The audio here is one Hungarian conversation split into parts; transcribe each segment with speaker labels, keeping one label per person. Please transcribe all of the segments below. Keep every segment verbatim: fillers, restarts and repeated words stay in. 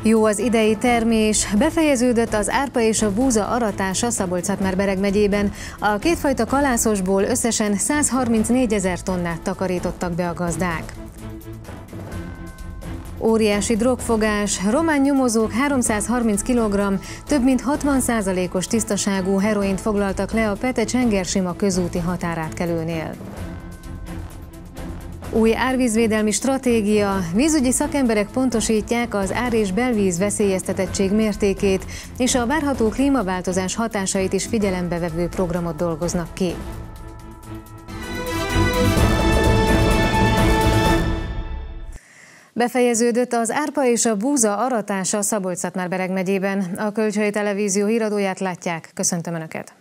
Speaker 1: Jó az idei termés, befejeződött az árpa és a búza aratása Szabolcs-Szatmár-Bereg megyében. A kétfajta kalászosból összesen százharmincnégyezer tonnát takarítottak be a gazdák. Óriási drogfogás, román nyomozók háromszázharminc kilogramm, több mint hatvan százalékos tisztaságú heroint foglaltak le a Pete-Csengersima közúti határátkelőnél. Új árvízvédelmi stratégia, vízügyi szakemberek pontosítják az ár- és belvíz veszélyeztetettség mértékét, és a várható klímaváltozás hatásait is figyelembe vevő programot dolgoznak ki. Befejeződött az árpa és a búza aratása Szabolcs-Szatmár-Bereg megyében. A Kölcsei Televízió híradóját látják. Köszöntöm Önöket!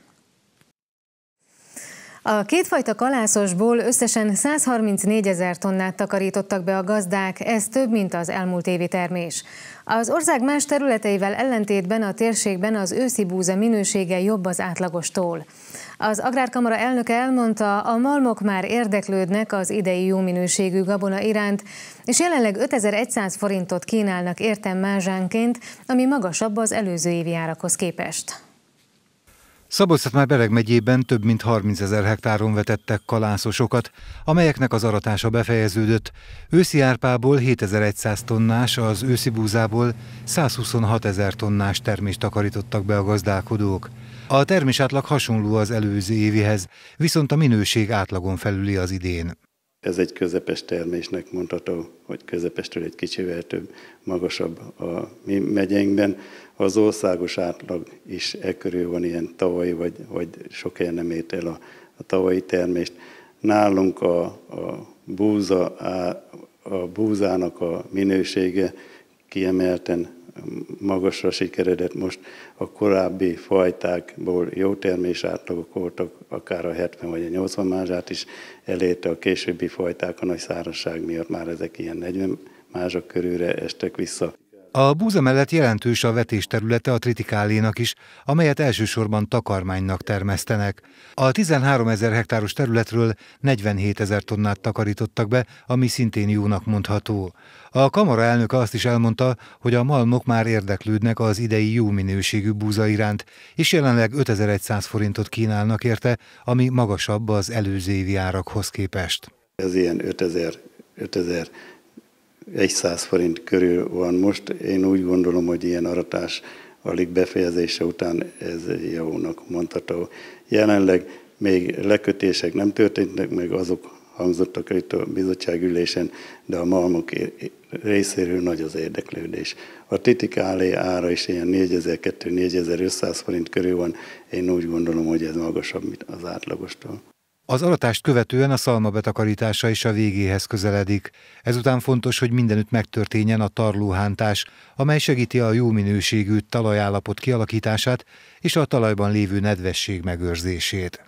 Speaker 1: A kétfajta kalászosból összesen százharmincnégyezer tonnát takarítottak be a gazdák, ez több, mint az elmúlt évi termés. Az ország más területeivel ellentétben a térségben az őszi búza minősége jobb az átlagostól. Az Agrárkamara elnöke elmondta, a malmok már érdeklődnek az idei jó minőségű gabona iránt, és jelenleg ötezer-száz forintot kínálnak értem mázsánként, ami magasabb az előző évi árakhoz képest.
Speaker 2: Szabolcs-Szatmár-Bereg megyében több mint harmincezer hektáron vetettek kalászosokat, amelyeknek az aratása befejeződött. Őszi árpából hétezer-száz tonnás, az őszi búzából százhuszonhatezer tonnás termést takarítottak be a gazdálkodók. A termésátlag hasonló az előző évihez, viszont a minőség átlagon felüli az idén.
Speaker 3: Ez egy közepes termésnek mondható, hogy közepestől egy kicsivel több, magasabb a mi megyénkben. Az országos átlag is e körül van, ilyen tavalyi, vagy, vagy sok helyen nem ért el a, a tavalyi termést. Nálunk a, a, búza, a, a búzának a minősége kiemelten magasra sikeredett. Most a korábbi fajtákból jó termés átlagok voltak, akár a hetven vagy a nyolcvan mázsát is elérte, a későbbi fajták a nagy szárazság miatt már ezek ilyen negyven mázsak körülre estek vissza.
Speaker 2: A búza mellett jelentős a vetésterülete a tritikálénak is, amelyet elsősorban takarmánynak termesztenek. A tizenháromezer hektáros területről negyvenhétezer tonnát takarítottak be, ami szintén jónak mondható. A kamara elnöke azt is elmondta, hogy a malmok már érdeklődnek az idei jó minőségű búza iránt, és jelenleg ötezer-száz forintot kínálnak érte, ami magasabb az előző évi árakhoz képest.
Speaker 3: Ez ilyen ötezer száz forint körül van most. Én úgy gondolom, hogy ilyen aratás alig befejezése után ez jónak mondható. Jelenleg még lekötések nem történtek meg, azok hangzottak itt a bizottságülésen, de a malmok részéről nagy az érdeklődés. A tritikálé ára is ilyen négyezer-kétezer-négyezerötszáz forint körül van. Én úgy gondolom, hogy ez magasabb, mint az átlagostól.
Speaker 2: Az aratást követően a szalma betakarítása is a végéhez közeledik. Ezután fontos, hogy mindenütt megtörténjen a tarlóhántás, amely segíti a jó minőségű talajállapot kialakítását és a talajban lévő nedvesség megőrzését.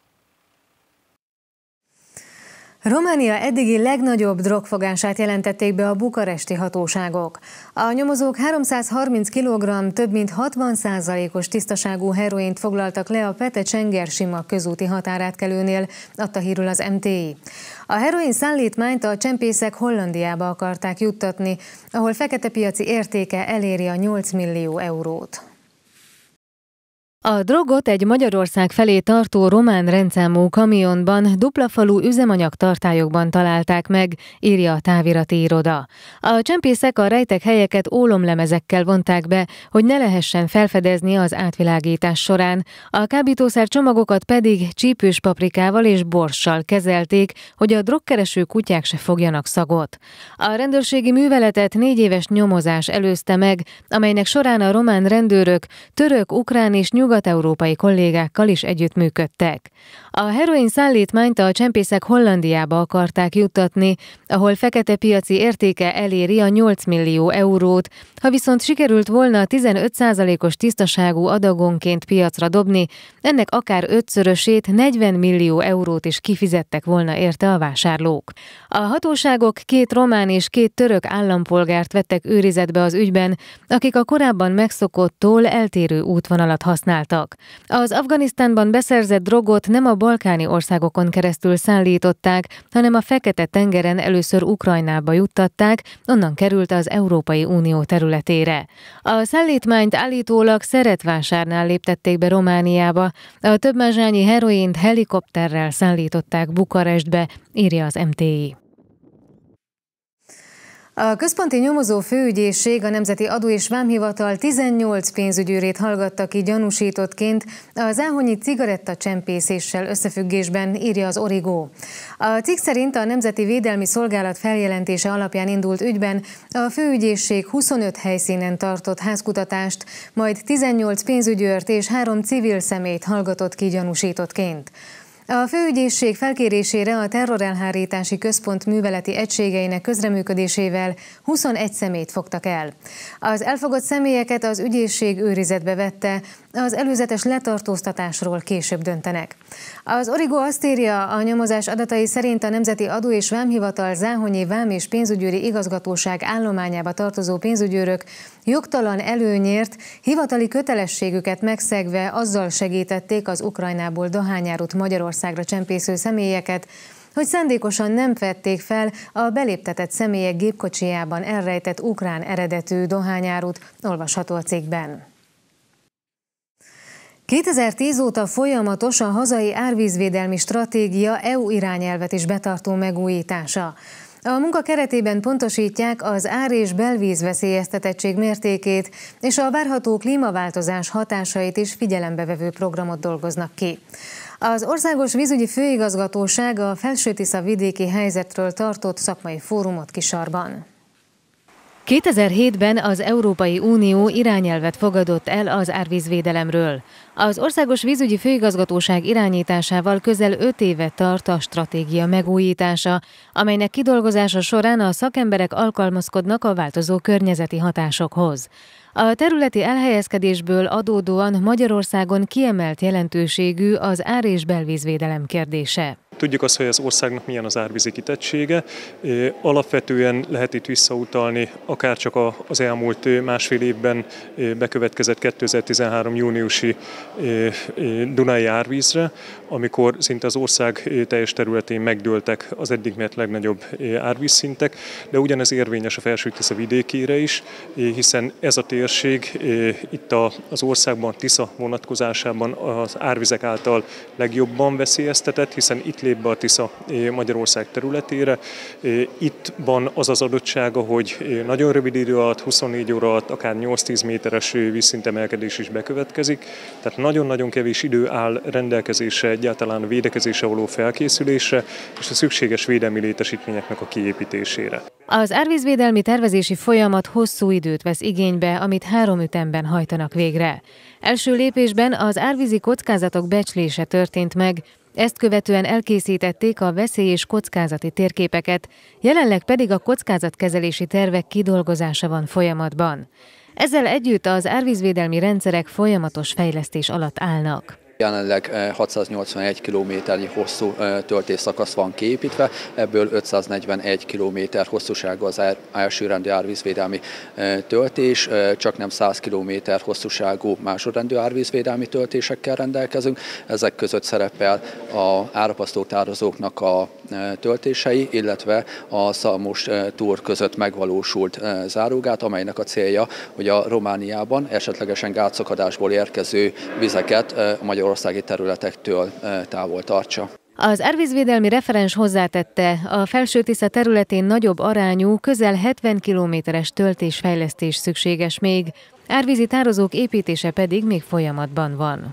Speaker 1: Románia eddigi legnagyobb drogfogását jelentették be a bukaresti hatóságok. A nyomozók háromszázharminc kilogramm, több mint hatvan százalékos tisztaságú heroint foglaltak le a Pete-Csengersima közúti határátkelőnél, adta hírül az em té i. A heroin szállítmányt a csempészek Hollandiába akarták juttatni, ahol fekete piaci értéke eléri a nyolc millió eurót. A drogot egy Magyarország felé tartó román rendszámú kamionban duplafalú üzemanyagtartályokban találták meg, írja a távirati iroda. A csempészek a rejtek helyeket ólomlemezekkel vonták be, hogy ne lehessen felfedezni az átvilágítás során, a kábítószer csomagokat pedig csípős paprikával és borssal kezelték, hogy a drogkereső kutyák se fogjanak szagot. A rendőrségi műveletet négy éves nyomozás előzte meg, amelynek során a román rendőrök török, ukrán és nyugat nyugat-európai kollégákkal is együttműködtek. A heroin szállítmányt a csempészek Hollandiába akarták juttatni, ahol fekete piaci értéke eléri a nyolc millió eurót, ha viszont sikerült volna tizenöt százalékos tisztaságú adagonként piacra dobni, ennek akár ötszörösét, negyven millió eurót is kifizettek volna érte a vásárlók. A hatóságok két román és két török állampolgárt vettek őrizetbe az ügyben, akik a korábban megszokottól eltérő útvonalat használtak találtak. Az Afganisztánban beszerzett drogot nem a balkáni országokon keresztül szállították, hanem a Fekete-tengeren először Ukrajnába juttatták, onnan került az Európai Unió területére. A szállítmányt állítólag Szeretvásárnál léptették be Romániába, a több mázsányi heroint helikopterrel szállították Bukarestbe, írja az em té i. A Központi Nyomozó Főügyészség, a Nemzeti Adó és Vámhivatal tizennyolc pénzügyőrét hallgatta ki gyanúsítottként a záhonyi cigarettacsempészéssel összefüggésben, írja az Origo. A cikk szerint a Nemzeti Védelmi Szolgálat feljelentése alapján indult ügyben a főügyészség huszonöt helyszínen tartott házkutatást, majd tizennyolc pénzügyőrt és három civil személyt hallgatott ki gyanúsítottként. A főügyészség felkérésére a Terrorelhárítási Központ műveleti egységeinek közreműködésével huszonegy személyt fogtak el. Az elfogott személyeket az ügyészség őrizetbe vette, az előzetes letartóztatásról később döntenek. Az Origo azt írja, a nyomozás adatai szerint a Nemzeti Adó és Vámhivatal záhonyi vám- és pénzügyőri igazgatóság állományába tartozó pénzügyőrök jogtalan előnyért, hivatali kötelességüket megszegve azzal segítették az Ukrajnából dohányárut Magyarországra csempésző személyeket, hogy szándékosan nem vették fel a beléptetett személyek gépkocsijában elrejtett ukrán eredetű dohányárut, olvasható a cikkben. kétezer-tíz óta folyamatos a hazai árvízvédelmi stratégia é u irányelvet is betartó megújítása. A munka keretében pontosítják az ár- és belvíz veszélyeztetettség mértékét, és a várható klímaváltozás hatásait is figyelembe vevő programot dolgoznak ki. Az Országos Vízügyi Főigazgatóság a Felső-Tisza vidéki helyzetről tartott szakmai fórumot Kisarban. kétezer-hétben az Európai Unió irányelvet fogadott el az árvízvédelemről. Az Országos Vízügyi Főigazgatóság irányításával közel öt éve tart a stratégia megújítása, amelynek kidolgozása során a szakemberek alkalmazkodnak a változó környezeti hatásokhoz. A területi elhelyezkedésből adódóan Magyarországon kiemelt jelentőségű az ár- és belvízvédelem kérdése.
Speaker 4: Tudjuk azt, hogy az országnak milyen az árvízi kitettsége. Alapvetően lehet itt visszautalni akár csak az elmúlt másfél évben bekövetkezett kétezer-tizenhárom júniusi Dunai árvízre, amikor szinte az ország teljes területén megdőltek az eddig mért legnagyobb árvízszintek, de ugyanez érvényes a Felső-Tisza vidékére is, hiszen ez a térség itt az országban, Tisza vonatkozásában az árvizek által legjobban veszélyeztetett, hiszen itt lép be a Tisza Magyarország területére. Itt van az az adottsága, hogy nagyon rövid idő alatt, huszonnégy óra alatt akár nyolc-tíz méteres vízszintemelkedés is bekövetkezik, tehát nagyon-nagyon kevés idő áll rendelkezésre egyáltalán a védekezésre való felkészülésre és a szükséges védelmi létesítményeknek a kiépítésére.
Speaker 1: Az árvízvédelmi tervezési folyamat hosszú időt vesz igénybe, amit három ütemben hajtanak végre. Első lépésben az árvízi kockázatok becslése történt meg, ezt követően elkészítették a veszély- és kockázati térképeket, jelenleg pedig a kockázatkezelési tervek kidolgozása van folyamatban. Ezzel együtt az árvízvédelmi rendszerek folyamatos fejlesztés alatt állnak.
Speaker 5: Jelenleg hatszáznyolcvanegy kilométernyi hosszú töltésszakasz van kiépítve, ebből ötszáznegyvenegy kilométer hosszúságú az elsőrendű árvízvédelmi töltés, csak nem száz kilométer hosszúságú másodrendű árvízvédelmi töltésekkel rendelkezünk. Ezek között szerepel az árapasztó tározóknak a töltései, illetve a Szalmos túr között megvalósult zárógát, amelynek a célja, hogy a Romániában esetlegesen gátszakadásból érkező vizeket a magyarországi területektől távol tartsa.
Speaker 1: Az árvízvédelmi referens hozzátette, a Felső-Tisza területén nagyobb arányú, közel hetven kilométeres töltésfejlesztés szükséges még, árvízi tározók építése pedig még folyamatban van.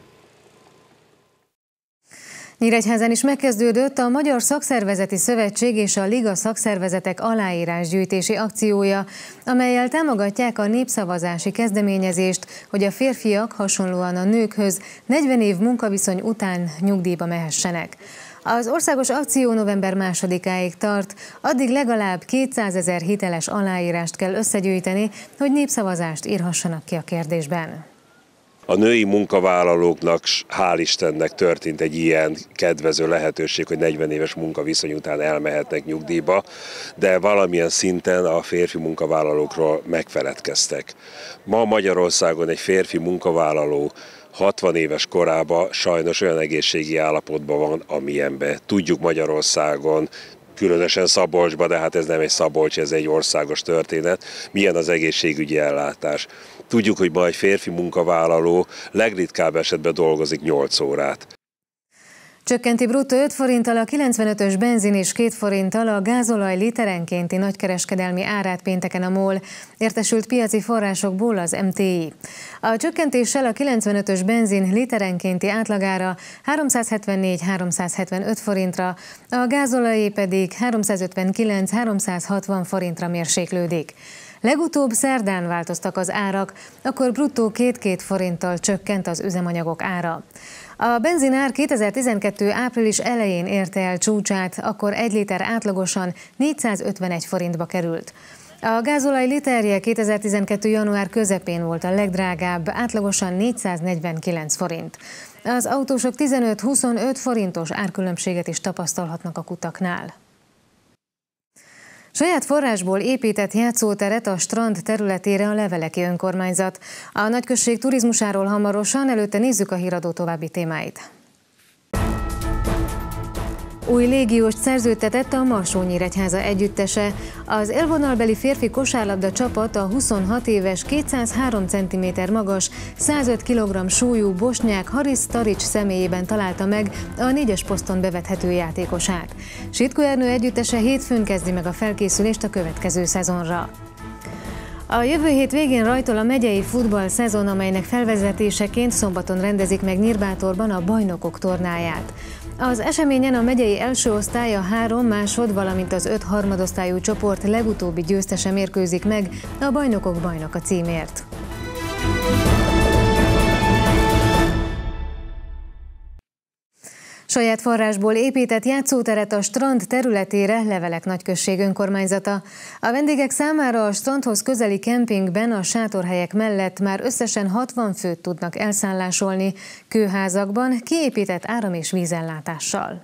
Speaker 1: Nyíregyházán is megkezdődött a Magyar Szakszervezeti Szövetség és a Liga szakszervezetek aláírásgyűjtési akciója, amellyel támogatják a népszavazási kezdeményezést, hogy a férfiak hasonlóan a nőkhöz negyven év munkaviszony után nyugdíjba mehessenek. Az országos akció november másodikáig tart, addig legalább kétszázezer hiteles aláírást kell összegyűjteni, hogy népszavazást írhassanak ki a kérdésben.
Speaker 6: A női munkavállalóknak, hál' Istennek történt egy ilyen kedvező lehetőség, hogy negyven éves munkaviszony után elmehetnek nyugdíjba, de valamilyen szinten a férfi munkavállalókról megfeledkeztek. Ma Magyarországon egy férfi munkavállaló hatvan éves korában sajnos olyan egészségi állapotban van, amilyenben. Tudjuk Magyarországon, különösen Szabolcsban, de hát ez nem egy Szabolcs, ez egy országos történet, milyen az egészségügyi ellátás. Tudjuk, hogy ma egy férfi munkavállaló legritkább esetben dolgozik nyolc órát.
Speaker 1: Csökkenti bruttó öt forinttal a kilencvenötös benzin és két forinttal a gázolaj literenkénti nagykereskedelmi árát pénteken a MOL, értesült piaci forrásokból az em té i. A csökkentéssel a kilencvenötös benzin literenkénti átlagára háromszázhetvennégy - háromszázhetvenöt forintra, a gázolajé pedig háromszázötvenkilenc - háromszázhatvan forintra mérséklődik. Legutóbb szerdán változtak az árak, akkor bruttó két-két forinttal csökkent az üzemanyagok ára. A benzinár kétezer-tizenkettő április elején érte el csúcsát, akkor egy liter átlagosan négyszázötvenegy forintba került. A gázolaj literje kétezer-tizenkettő január közepén volt a legdrágább, átlagosan négyszáznegyvenkilenc forint. Az autósok tizenöt-huszonöt forintos árkülönbséget is tapasztalhatnak a kutaknál. Saját forrásból épített játszóteret a strand területére a Leveleki önkormányzat. A nagyközség turizmusáról hamarosan, előtte nézzük a híradó további témáit. Új légióst szerződtetett a Marsó-Nyíregyháza együttese. Az élvonalbeli férfi kosárlabda csapat a huszonhat éves, kétszázhárom centiméter magas, százöt kilogramm súlyú bosnyák Haris Tarics személyében találta meg a négyes poszton bevethető játékosát. Sitkó Ernő együttese hétfőn kezdi meg a felkészülést a következő szezonra. A jövő hét végén rajtol a megyei futball szezon, amelynek felvezetéseként szombaton rendezik meg Nyírbátorban a bajnokok tornáját. Az eseményen a megyei első osztály, a három másod, valamint az öt harmadosztályú csoport legutóbbi győztese mérkőzik meg a bajnokok bajnoka címért. Saját forrásból épített játszóteret a strand területére Levelek nagyközség önkormányzata. A vendégek számára a strandhoz közeli kempingben a sátorhelyek mellett már összesen hatvan főt tudnak elszállásolni, kőházakban, kiépített áram- és vízellátással.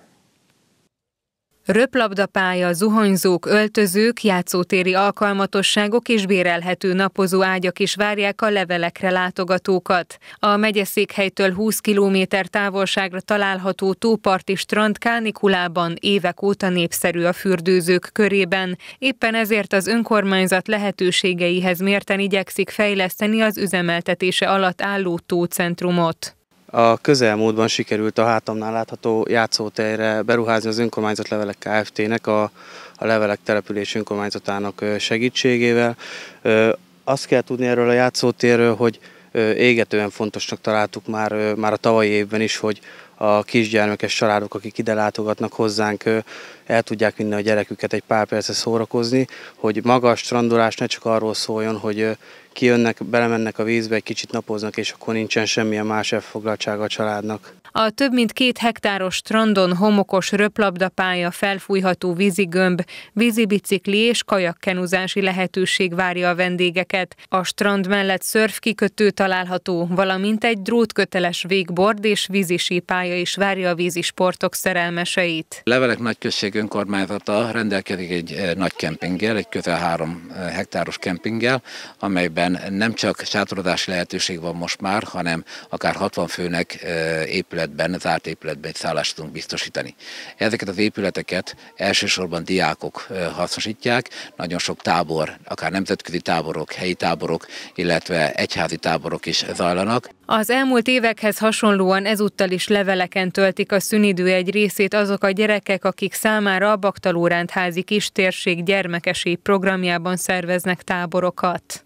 Speaker 7: Röplabdapálya, zuhanyzók, öltözők, játszótéri alkalmatosságok és bérelhető napozó ágyak is várják a Levelekre látogatókat. A megyeszékhelytől húsz kilométer távolságra található tóparti strand kánikulában évek óta népszerű a fürdőzők körében. Éppen ezért az önkormányzat lehetőségeihez mérten igyekszik fejleszteni az üzemeltetése alatt álló tócentrumot.
Speaker 8: A közelmúltban sikerült a hátamnál látható játszótérre beruházni az önkormányzat Levelek Kft-nek, a, a Levelek település önkormányzatának segítségével. Azt kell tudni erről a játszótérről, hogy égetően fontosnak találtuk már, már a tavalyi évben is, hogy a kisgyermekes családok, akik ide látogatnak hozzánk, el tudják vinni a gyereküket egy pár percre szórakozni, hogy maga a strandolás ne csak arról szóljon, hogy kijönnek, belemennek a vízbe, egy kicsit napoznak, és akkor nincsen semmilyen más elfoglaltsága a családnak.
Speaker 7: A több mint két hektáros strandon homokos röplabdapálya, felfújható vízigömb, vízibicikli és kajakkenuzási lehetőség várja a vendégeket. A strand mellett szörfkikötő található, valamint egy drótköteles végbord és vízisípálya is várja a vízisportok szerelmeseit.
Speaker 9: Levelek nagyközség önkormányzata rendelkezik egy nagy kempinggel, egy közel három hektáros kempinggel, amelyben nem csak sátorodási lehetőség van most már, hanem akár hatvan főnek épületben, zárt épületben egy szállást tudunk biztosítani. Ezeket az épületeket elsősorban diákok hasznosítják, nagyon sok tábor, akár nemzetközi táborok, helyi táborok, illetve egyházi táborok is zajlanak.
Speaker 7: Az elmúlt évekhez hasonlóan ezúttal is Leveleken töltik a szünidő egy részét azok a gyerekek, akik számára a Baktalórántházi Kistérség gyermekesi programjában szerveznek táborokat.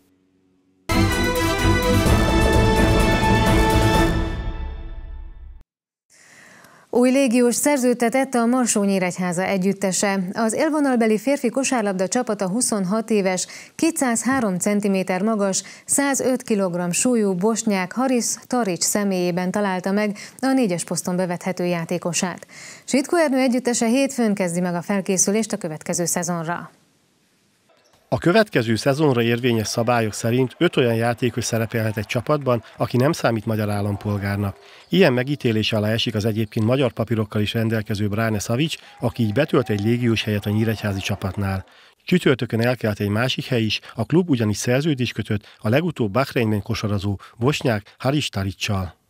Speaker 1: Új légiós szerződtetett a Marsó-Nyíregyháza együttese. Az élvonalbeli férfi kosárlabda csapata huszonhat éves, kétszázhárom centiméter magas, százöt kilogramm súlyú bosnyák Haris Tarics személyében találta meg a négyes poszton bevethető játékosát. Sitkó Ernő együttese hétfőn kezdi meg a felkészülést a következő szezonra.
Speaker 10: A következő szezonra érvényes szabályok szerint öt olyan játékos szerepelhet egy csapatban, aki nem számít magyar állampolgárnak. Ilyen megítélése alá esik az egyébként magyar papírokkal is rendelkező Brane Savic, aki így betölt egy légiós helyet a nyíregyházi csapatnál. Csütörtökön elkelt egy másik hely is, a klub ugyanis szerződést kötött a legutóbb Bahreinben kosarazó bosnyák Haris Taricsal.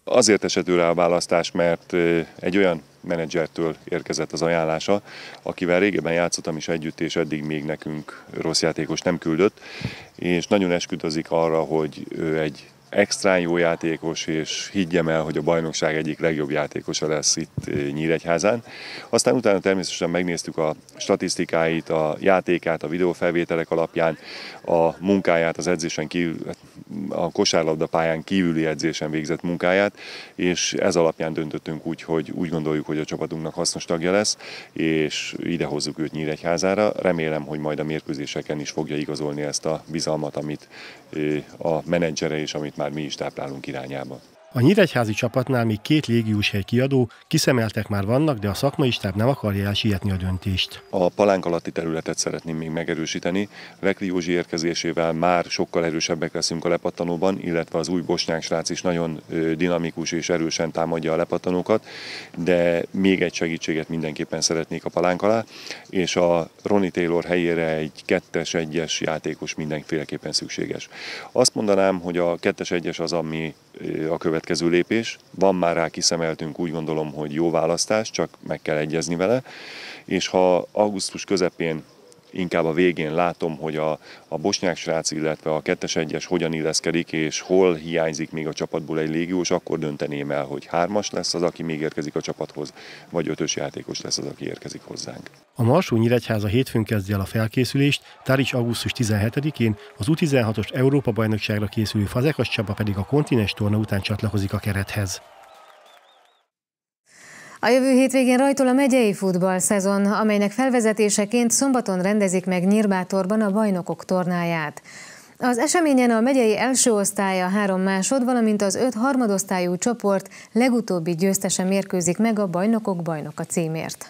Speaker 11: Azért esett őre a választás, mert egy olyan menedzsertől érkezett az ajánlása, akivel régebben játszottam is együtt, és eddig még nekünk rossz játékos nem küldött, és nagyon esküdözik arra, hogy ő egy extrán jó játékos, és higgyem el, hogy a bajnokság egyik legjobb játékosa lesz itt Nyíregyházán. Aztán utána természetesen megnéztük a statisztikáit, a játékát, a videófelvételek alapján, a munkáját, az edzésen kívül, a kosárlabda pályán kívüli edzésen végzett munkáját, és ez alapján döntöttünk úgy, hogy úgy gondoljuk, hogy a csapatunknak hasznos tagja lesz, és ide hozzuk őt Nyíregyházára. Remélem, hogy majd a mérkőzéseken is fogja igazolni ezt a bizalmat, amit a menedzsere és amit már mi is táplálunk irányába.
Speaker 10: A nyíregyházi csapatnál még két légiós hely kiadó, kiszemeltek már vannak, de a szakmai stáb nem akarja elsietni a döntést.
Speaker 11: A palánk alatti területet szeretném még megerősíteni. Vekli Józsi érkezésével már sokkal erősebbek leszünk a lepattanóban, illetve az új bosnyák srác is nagyon dinamikus és erősen támadja a lepattanókat, de még egy segítséget mindenképpen szeretnék a palánk alá, és a Ronnie Taylor helyére egy kettes egyes játékos mindenféleképpen szükséges. Azt mondanám, hogy a kettes egyes az, ami a következő lépés. Van már rá, kiszemeltünk, úgy gondolom, hogy jó választás, csak meg kell egyezni vele, és ha augusztus közepén, inkább a végén látom, hogy a, a bosnyák srác, illetve a kettes egyes hogyan illeszkedik, és hol hiányzik még a csapatból egy légiós, akkor dönteném el, hogy hármas lesz az, aki még érkezik a csapathoz, vagy ötös játékos lesz az, aki érkezik hozzánk.
Speaker 10: A Marsó-Nyíregyháza hétfőn kezdi el a felkészülést, Tarics augusztus tizenhetedikén, az U tizenhatos Európa-bajnokságra készülő Fazekas Csaba pedig a kontinens torna után csatlakozik a kerethez.
Speaker 1: A jövő hétvégén rajtol a megyei futball-szezon, amelynek felvezetéseként szombaton rendezik meg Nyírbátorban a bajnokok tornáját. Az eseményen a megyei első osztály, a három másod, valamint az öt harmadosztályú csoport legutóbbi győztese mérkőzik meg a bajnokok bajnoka címért.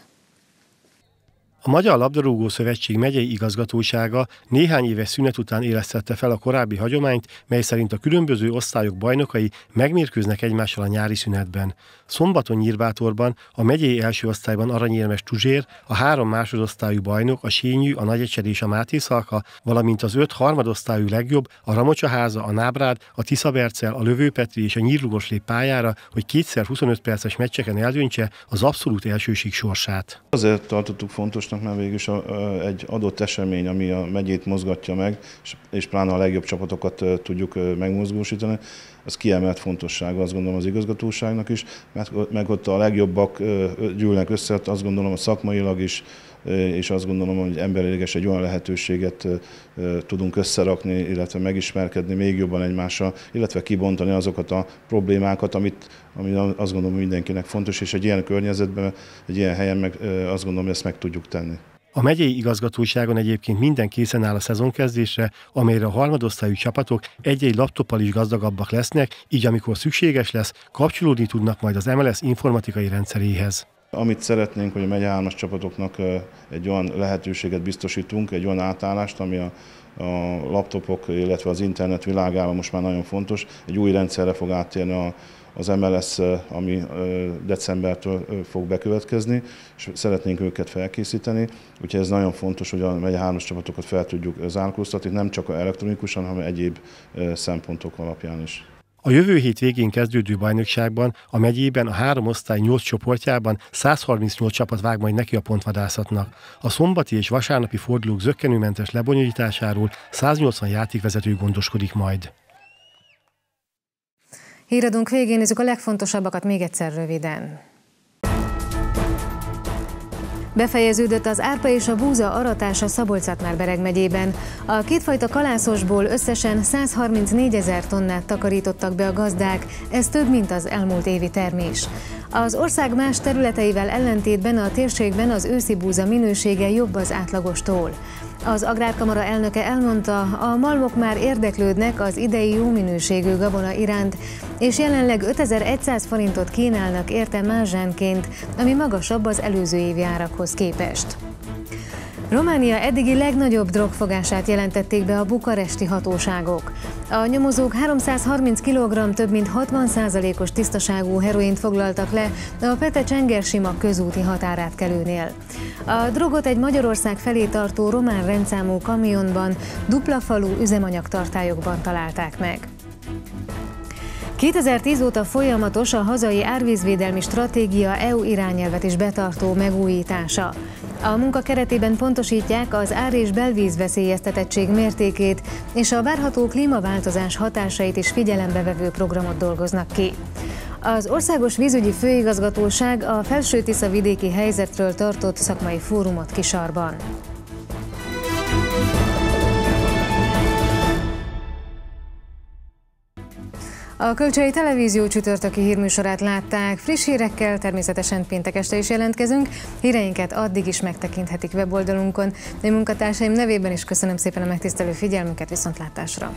Speaker 10: A Magyar Labdarúgó Szövetség megyei igazgatósága néhány éves szünet után élesztette fel a korábbi hagyományt, mely szerint a különböző osztályok bajnokai megmérkőznek egymással a nyári szünetben. Szombaton Nyírbátorban a megyei első osztályban aranyérmes Tuzsér, a három másodosztályú bajnok, a Sényű, a Nagyecsed és a Máté Szalka, valamint az öt harmadosztályú legjobb, a Ramocsaháza, a Nábrád, a Tiszabercel, a Lövőpetri és a Nyírlugos lép pályára, hogy kétszer huszonöt perces meccseken eldöntse az abszolút elsőség sorsát.
Speaker 12: Azért tartottuk fontosnak, mert végül is egy adott esemény, ami a megyét mozgatja meg, és pláne a legjobb csapatokat tudjuk megmozgósítani, az kiemelt fontossága, azt gondolom, az igazgatóságnak is, mert meg ott a legjobbak gyűlnek össze, azt gondolom, a szakmailag is, és azt gondolom, hogy emberileges egy olyan lehetőséget tudunk összerakni, illetve megismerkedni még jobban egymással, illetve kibontani azokat a problémákat, amit, ami azt gondolom mindenkinek fontos, és egy ilyen környezetben, egy ilyen helyen meg azt gondolom, hogy ezt meg tudjuk tenni.
Speaker 10: A megyei igazgatóságon egyébként minden készen áll a szezonkezdésre, amelyre a harmadosztályú csapatok egy-egy laptoppal is gazdagabbak lesznek, így amikor szükséges lesz, kapcsolódni tudnak majd az em el es informatikai rendszeréhez.
Speaker 12: Amit szeretnénk, hogy a megye hármas csapatoknak egy olyan lehetőséget biztosítunk, egy olyan átállást, ami a, a laptopok, illetve az internet világában most már nagyon fontos. Egy új rendszerre fog áttérni a, az em el es, ami decembertől fog bekövetkezni, és szeretnénk őket felkészíteni. Úgyhogy ez nagyon fontos, hogy a megye hármas csapatokat fel tudjuk zárkóztatni, nem csak elektronikusan, hanem egyéb szempontok alapján is.
Speaker 10: A jövő hét végén kezdődő bajnokságban a megyében a három osztály nyolc csoportjában száz harmincnyolc csapat vág majd neki a pontvadászatnak. A szombati és vasárnapi fordulók zökkenőmentes lebonyolításáról száznyolcvan játékvezető gondoskodik majd.
Speaker 1: Híradunk végén nézzük a legfontosabbakat még egyszer röviden. Befejeződött az árpa és a búza aratása Szabolcs-Szatmár-Bereg megyében. A kétfajta kalászosból összesen száz harmincnégyezer tonnát takarítottak be a gazdák, ez több, mint az elmúlt évi termés. Az ország más területeivel ellentétben a térségben az őszi búza minősége jobb az átlagostól. Az Agrárkamara elnöke elmondta, a malmok már érdeklődnek az idei jó minőségű gabona iránt, és jelenleg ötezer-száz forintot kínálnak érte mázsánként, ami magasabb az előző évi árakhoz képest. Románia eddigi legnagyobb drogfogását jelentették be a bukaresti hatóságok. A nyomozók háromszázharminc kilogramm több mint hatvan százalékos tisztaságú heroint foglaltak le a Pete-Csengersima közúti határátkelőnél. A drogot egy Magyarország felé tartó román rendszámú kamionban, dupla falú üzemanyagtartályokban találták meg. kétezer-tíz óta folyamatos a hazai árvízvédelmi stratégia é u irányelvet is betartó megújítása. A munka keretében pontosítják az ár- és belvízveszélyeztetettség mértékét, és a várható klímaváltozás hatásait is figyelembe vevő programot dolgoznak ki. Az Országos Vízügyi Főigazgatóság a Felső-Tisza vidéki helyzetről tartott szakmai fórumot Kisarban. A Kölcsei Televízió csütörtöki hírműsorát látták, friss hírekkel természetesen péntek este is jelentkezünk, híreinket addig is megtekinthetik weboldalunkon. A munkatársaim nevében is köszönöm szépen a megtisztelő figyelmüket, viszontlátásra!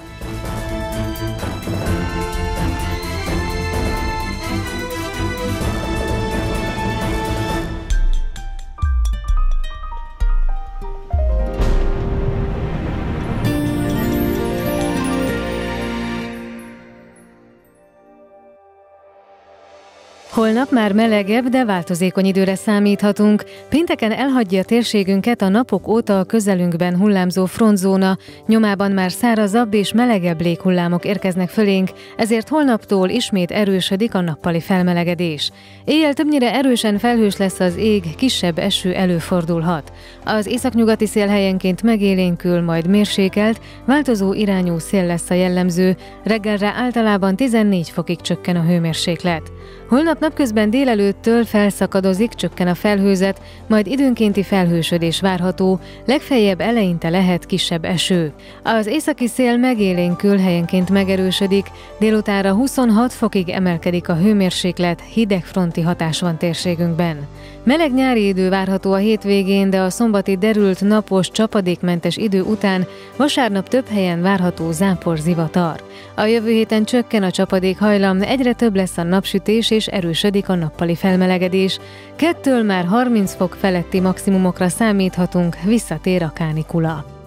Speaker 1: Holnap már melegebb, de változékony időre számíthatunk. Pénteken elhagyja térségünket a napok óta a közelünkben hullámzó frontzóna, nyomában már szárazabb és melegebb léghullámok érkeznek fölénk, ezért holnaptól ismét erősödik a nappali felmelegedés. Éjjel többnyire erősen felhős lesz az ég, kisebb eső előfordulhat. Az északnyugati szél helyenként megélénkül, majd mérsékelt, változó irányú szél lesz a jellemző, reggelre általában tizennégy fokig csökken a hőmérséklet. Holnap napközben délelőttől felszakadozik, csökken a felhőzet, majd időnkénti felhősödés várható, legfeljebb eleinte lehet kisebb eső. Az északi szél megélénkül, helyenként megerősödik, délutánra huszonhat fokig emelkedik a hőmérséklet, hidegfronti hatás van térségünkben. Meleg nyári idő várható a hétvégén, de a szombati derült napos, csapadékmentes idő után vasárnap több helyen várható zápor zivatar. A jövő héten csökken a csapadékhajlam, egyre több lesz a napsütés és erősödik a nappali felmelegedés. Kettől már harminc fok feletti maximumokra számíthatunk, visszatér a kánikula.